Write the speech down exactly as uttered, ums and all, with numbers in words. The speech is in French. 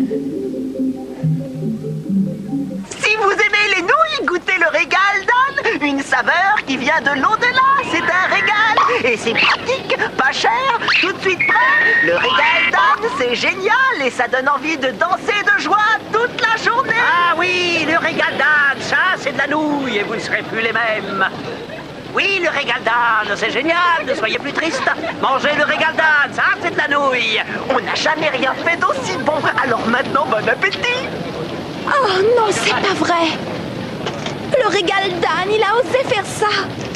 Si vous aimez les nouilles, goûtez le régal d'Anne. Une saveur qui vient de l'au-delà. C'est un régal. Et c'est pratique, pas cher, tout de suite prêt. Le régal d'Anne, c'est génial. Et ça donne envie de danser de joie toute la journée. Ah oui, le régal d'Anne, ça c'est de la nouille et vous ne serez plus les mêmes. Oui, le régal d'Anne, c'est génial, ne soyez plus triste. Mangez le régal d'Anne, ça c'est de la nouille. On n'a jamais rien fait d'aussi bon. Alors maintenant, bon appétit. Oh non, c'est pas vrai. Le régal d'Anne, il a osé faire ça.